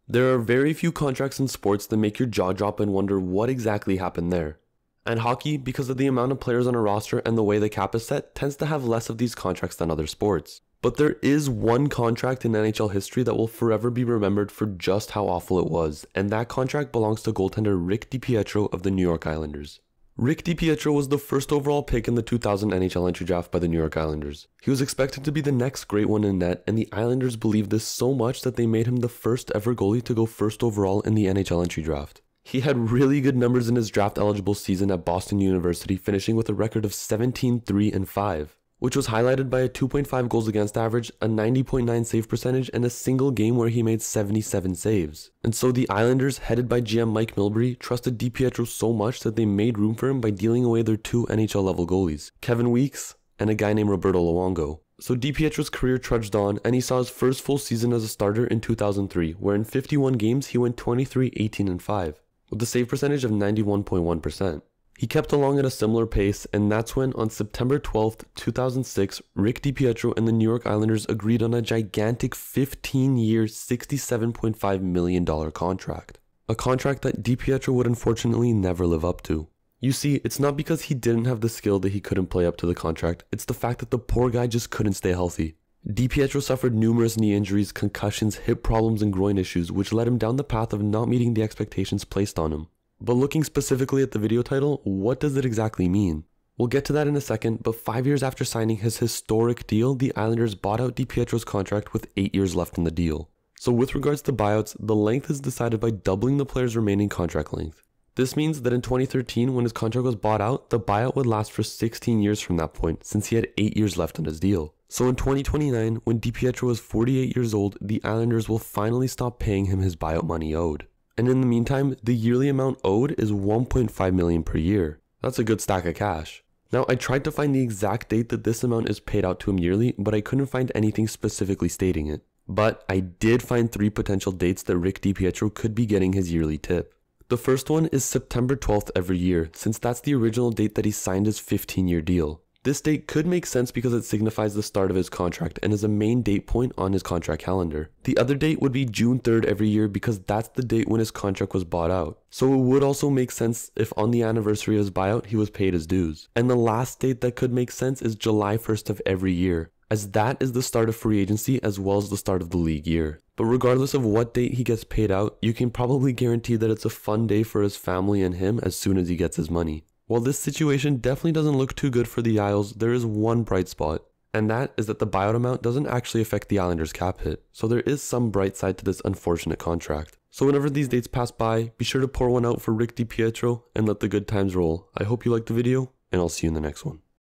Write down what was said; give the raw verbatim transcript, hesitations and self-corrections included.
There are very few contracts in sports that make your jaw drop and wonder what exactly happened there. And hockey, because of the amount of players on a roster and the way the cap is set, tends to have less of these contracts than other sports. But there is one contract in N H L history that will forever be remembered for just how awful it was, and that contract belongs to goaltender Rick DiPietro of the New York Islanders. Rick DiPietro was the first overall pick in the two thousand N H L entry draft by the New York Islanders. He was expected to be the next great one in net, and the Islanders believed this so much that they made him the first ever goalie to go first overall in the N H L entry draft. He had really good numbers in his draft eligible season at Boston University, finishing with a record of seventeen, three, and five, which was highlighted by a two point five goals against average, a ninety point nine save percentage, and a single game where he made seventy-seven saves. And so the Islanders, headed by G M Mike Milbury, trusted DiPietro so much that they made room for him by dealing away their two N H L level goalies, Kevin Weeks and a guy named Roberto Luongo. So DiPietro's career trudged on, and he saw his first full season as a starter in two thousand three, where in fifty-one games he went twenty-three, eighteen, and five, with a save percentage of ninety-one point one percent. He kept along at a similar pace, and that's when, on September twelfth, two thousand six, Rick DiPietro and the New York Islanders agreed on a gigantic fifteen-year, sixty-seven point five million dollars contract. A contract that DiPietro would unfortunately never live up to. You see, it's not because he didn't have the skill that he couldn't play up to the contract, it's the fact that the poor guy just couldn't stay healthy. DiPietro suffered numerous knee injuries, concussions, hip problems, and groin issues, which led him down the path of not meeting the expectations placed on him. But looking specifically at the video title, what does it exactly mean? We'll get to that in a second, but five years after signing his historic deal, the Islanders bought out DiPietro's contract with eight years left in the deal. So with regards to buyouts, the length is decided by doubling the player's remaining contract length. This means that in twenty thirteen, when his contract was bought out, the buyout would last for sixteen years from that point, since he had eight years left on his deal. So in twenty twenty-nine, when DiPietro is forty-eight years old, the Islanders will finally stop paying him his buyout money owed. And in the meantime, the yearly amount owed is one point five million dollars per year. That's a good stack of cash. Now, I tried to find the exact date that this amount is paid out to him yearly, but I couldn't find anything specifically stating it. But I did find three potential dates that Rick DiPietro could be getting his yearly tip. The first one is September twelfth every year, since that's the original date that he signed his fifteen-year deal. This date could make sense because it signifies the start of his contract and is a main date point on his contract calendar. The other date would be June third every year because that's the date when his contract was bought out. So it would also make sense if on the anniversary of his buyout he was paid his dues. And the last date that could make sense is July first of every year, as that is the start of free agency as well as the start of the league year. But regardless of what date he gets paid out, you can probably guarantee that it's a fun day for his family and him as soon as he gets his money. While this situation definitely doesn't look too good for the Isles, there is one bright spot, and that is that the buyout amount doesn't actually affect the Islanders' cap hit, so there is some bright side to this unfortunate contract. So whenever these dates pass by, be sure to pour one out for Rick DiPietro and let the good times roll. I hope you liked the video, and I'll see you in the next one.